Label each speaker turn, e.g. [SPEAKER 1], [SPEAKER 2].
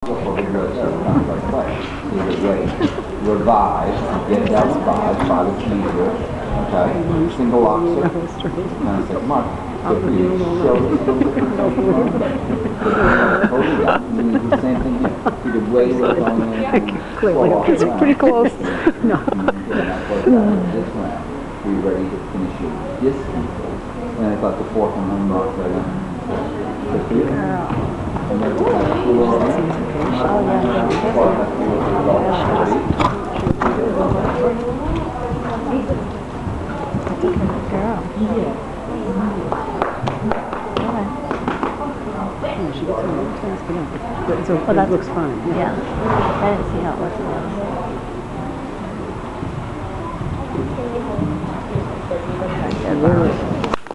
[SPEAKER 1] Revive, get that revived by the teaser, okay? Single oxer, and I said, Mark, good for you. Show us the same thing here. You did way less on there.
[SPEAKER 2] Clearly, it's pretty close. No.
[SPEAKER 1] This round, were you ready to finish your distance? And I thought the fourth one I'm not right on. Good for you. And then the
[SPEAKER 2] So that looks fine.
[SPEAKER 3] Yeah. I didn't see how it looked.
[SPEAKER 2] Really?